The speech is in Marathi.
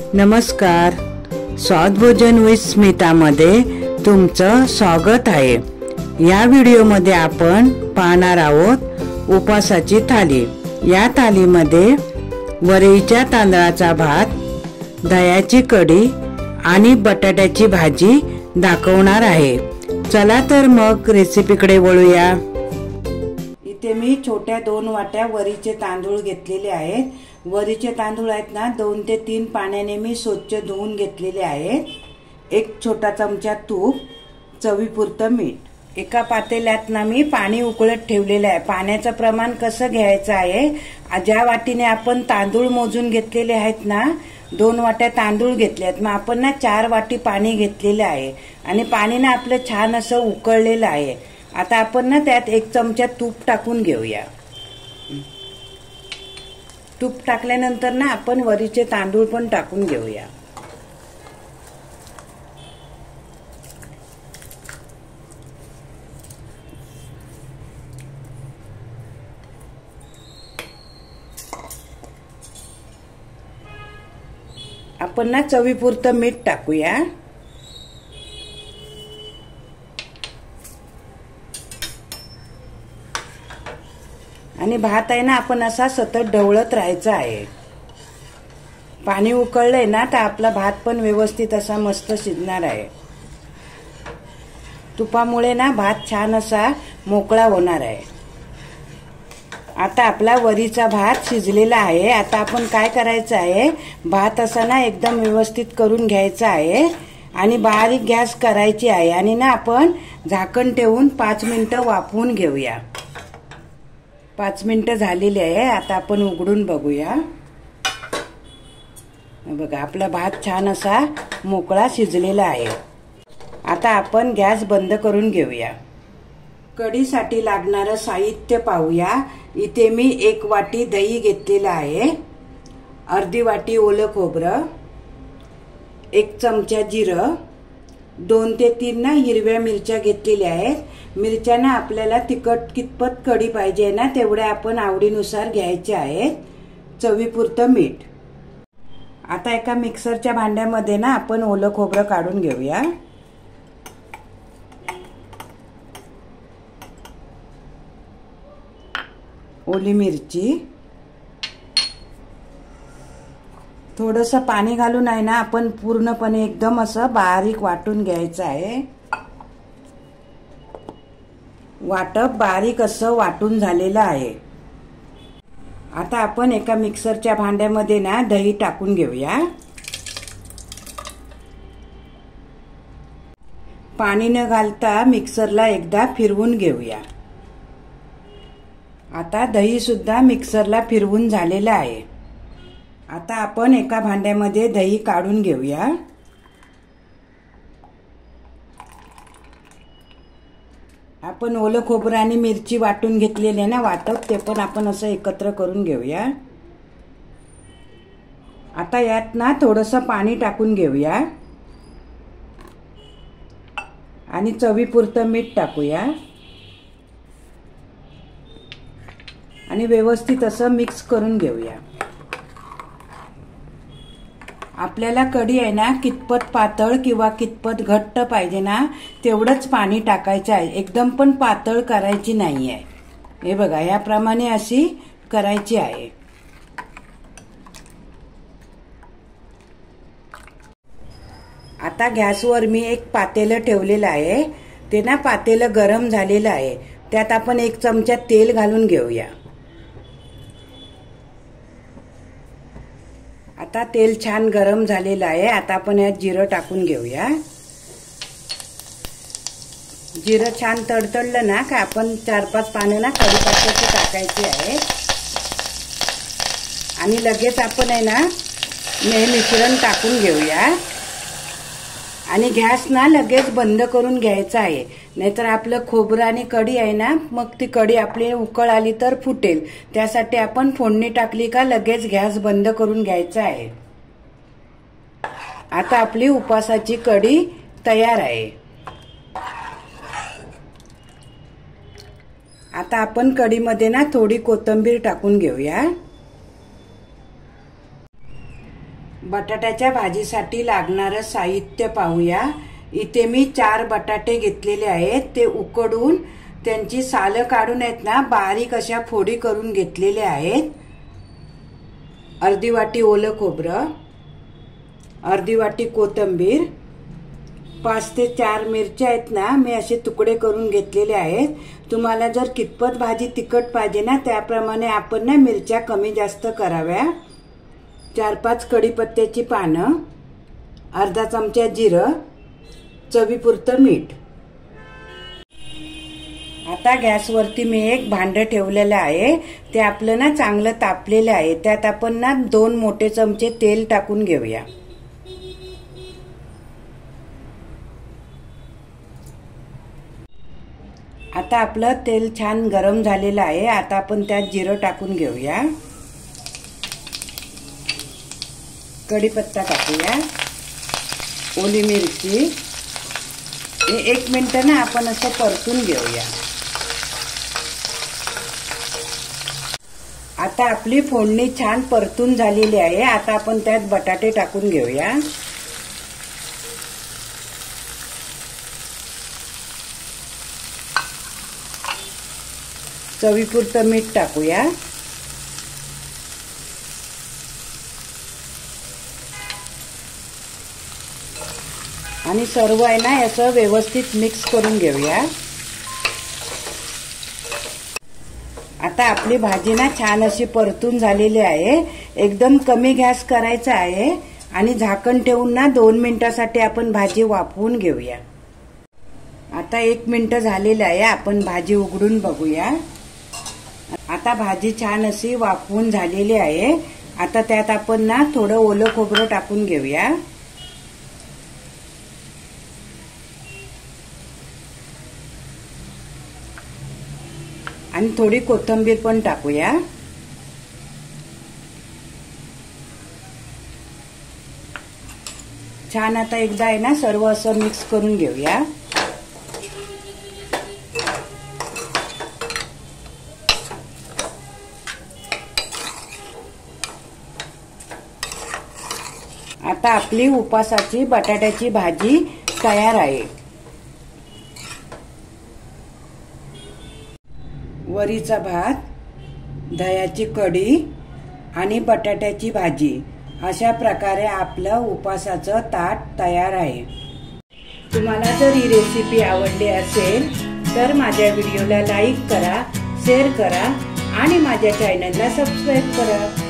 नमस्कार, स्वाद भोजन विथ स्मितामध्ये तुमचं स्वागत आहे। या व्हिडिओमध्ये आपण पाहणार आहोत उपासाची थाली। या थालीमध्ये वरईच्या तांदळाचा भात, दह्याची कढी आणि बटाट्याची भाजी दाखवणार आहे। चला तर मग रेसिपीकडे वळूया। इथे मी छोट्या 2 वाट्या वरीचे तांदूळ घेतलेले आहेत। वरीचे तांदूळ आहेत ना 2 ते 3 पाण्याने मी स्वच्छ धुवून घेतलेले आहेत। एक छोटा चमचा तूप, चवीपुरतं मीठ। एका पातेल्यात ना मी पाणी उकळत ठेवलेलं आहे। पाण्याचं प्रमाण कसं घ्यायचं आहे, ज्या वाटीने आपण तांदूळ मोजून घेतलेले आहेत ना, 2 वाट्या तांदूळ घेतले आहेत, मग आपण ना 4 वाटी पाणी घेतलेलं आहे आणि पाणी ना आपलं छान असं उकळलेलं आहे। आता आपण ना त्यात 1 चमचा तूप टाकून घेऊया। तूप टाकल्यानंतर ना आपण वरीचे तांदूळ पण टाकून घेऊया। आपण ना चवीपुरतं मीठ टाकूया। आणि भात आहे ना आपण असा सतत ढवळत राहायचा आहे। पाणी उकळलंय ना तर आपला भात पण व्यवस्थित असा मस्त शिजणार आहे। तुपामुळे ना भात छान असा मोकळा होणार आहे। आता आपला वरीचा भात शिजलेला आहे। आता आपण काय करायचं आहे, भात असा ना एकदम व्यवस्थित करून घ्यायचा आहे आणि बारीक गॅस करायची आहे आणि ना आपण झाकण ठेवून 5 मिनिटं वाफवून घेऊया। 5 मिनिटं झालेली आहे। आता आपण उघडून बघूया। बघा आपला भात छान असा मोकळा शिजलेला आहे। आता आपण गॅस बंद करून घेऊया। कढीसाठी लागणारं साहित्य पाहूया। इथे मी 1 वाटी दही घेतलेलं आहे, अर्धी वाटी ओलं खोबरं, 1 चमचा जिरं, 2 ते 3 ना हिरव्या मिरच्या घेतलेल्या आहेत। मिरच्या ना आपल्याला तिखट कितपत कढी पाहिजे ना तेवढ्या आपण आवडीनुसार घ्यायचे आहेत। चवीपुरतं मीठ। आता एका मिक्सरच्या भांड्यामध्ये ना आपण ओलं खोबरं काढून घेऊया। ओली मिरची, थोडंसं पाणी घालून आहे ना आपण पूर्णपणे एकदम असं बारीक वाटून घ्यायचं आहे। वाटप बारीक असं वाटून झालेलं आहे। आता आपण एका मिक्सरच्या भांड्यामध्ये ना दही टाकून घेऊया। पाणी न घालता मिक्सरला एकदा फिरवून घेऊया। आता दही सुद्धा मिक्सरला फिरवून झालेलं आहे। आता आपण एका भांड्यामध्ये दही काढून घेऊया। आपण ओलं खोबरं आणि मिरची वाटून घेतलेले ना वाटप, ते पण आपण असं एकत्र करून घेऊया। आता यात ना थोडंसं पाणी टाकून घेऊया आणि चवीपुरतं मीठ टाकूया आणि व्यवस्थित असं मिक्स करून घेऊया। आपल्याला कढी आहे ना कितपत पातळ किंवा कितपत घट्ट पाहिजे ना तेवढंच पाणी टाकायचं आहे। एकदम पण पातळ करायची नाही आहे। हे बघा याप्रमाणे अशी करायची आहे। आता गॅसवर मी एक पातेलं ठेवलेलं आहे। ते ना पातेलं गरम झालेलं आहे। त्यात आपण 1 चमचा तेल घालून घेऊया। आता तेल छान गरम झालेलं आहे। आता आपण यात जिरं टाकून घेऊया। जिरं छान तडतडलं ना का आपण 4-5 पानं ना कढीपत्त्याची टाकायची आहे आणि लगेच आपण आहे ना हे मिश्रण टाकून घेऊया आणि गॅस ना लगेच बंद करून घ्यायचा आहे, नाहीतर आपलं खोबरं आणि कढी आहे ना मग ती कढी आपली उकळ आली तर फुटेल। त्यासाठी आपण फोडणी टाकली का लगेच गॅस बंद करून घ्यायचा आहे। आता आपली उपासाची कढी तयार आहे। आता आपण कढीमध्ये ना थोडी कोथिंबीर टाकून घेऊया। बटाट्याच्या भाजीसाठी लागणारं साहित्य पाहूया। इथे मी 4 बटाटे घेतलेले आहेत, ते उकडून त्यांची सालं काढून आहेत ना बारीक अशा फोडी करून घेतलेले आहेत। अर्धी वाटी ओलं खोबरं, अर्धी वाटी कोथिंबीर, 5 ते 4 मिरच्या आहेत ना मी असे तुकडे करून घेतलेले आहेत। तुम्हाला जर कितपत भाजी तिखट पाहिजे ना त्याप्रमाणे आपण ना मिरच्या कमी जास्त कराव्या। 4-5 कढीपत्त्याची पानं, अर्धा चमचा जिरं, चवीपुरतं मीठ। आता गॅसवरती मी एक भांडं ठेवलेलं आहे, ते आपलं ना चांगलं तापलेलं आहे। त्यात आपण ना 2 मोठे चमचे तेल टाकून घेऊया। आता आपलं तेल छान गरम झालेलं आहे। आता आपण त्यात जिरं टाकून घेऊया, कढीपत्ता टाकूया, ओली मिरची। 1 मिनिट ना आपण असं परतून घेऊया। आता आपली फोडणी छान परतून झालेली आहे। आता आपण त्यात बटाटे टाकून घेऊया। चवीपुरतं मीठ टाकूया आणि सर्व आहे ना असं व्यवस्थित मिक्स करून घेऊया। आता आपली भाजी ना छान अशी परतून झालेली आहे। एकदम कमी गॅस करायचा आहे आणि झाकण ठेवून ना 2 मिनिटासाठी आपण भाजी वाफवून घेऊया। आता 1 मिनिट झालेलं आहे, आपण भाजी उघडून बघूया। आता भाजी छान अशी वाफवून झालेली आहे। आता त्यात आपण ना थोडं ओलं खोबरं टाकून घेऊया आणि थोडी कोथिंबीर पण टाकूया। छान आता एकदा आहे ना सर्व असं मिक्स करून घेऊया। आता आपली उपासाची बटाट्याची भाजी तयार आहे। वरीचा भात, दह्याची कढी आणि बटाट्याची भाजी अशा प्रकारे आपलं उपासाचं ताट तयार आहे। तुम्हाला जर ही रेसिपी आवडली असेल तर माझ्या व्हिडिओला लाईक करा, शेअर करा आणि माझ्या चॅनलला सबस्क्राईब करा।